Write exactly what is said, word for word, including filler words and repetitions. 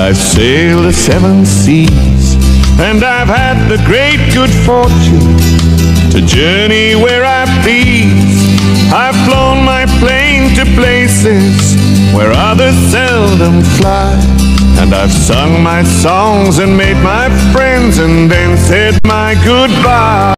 I've sailed the seven seas, and I've had the great good fortune to journey where I please. I've flown my plane to places where others seldom fly, and I've sung my songs and made my friends and then said my goodbye.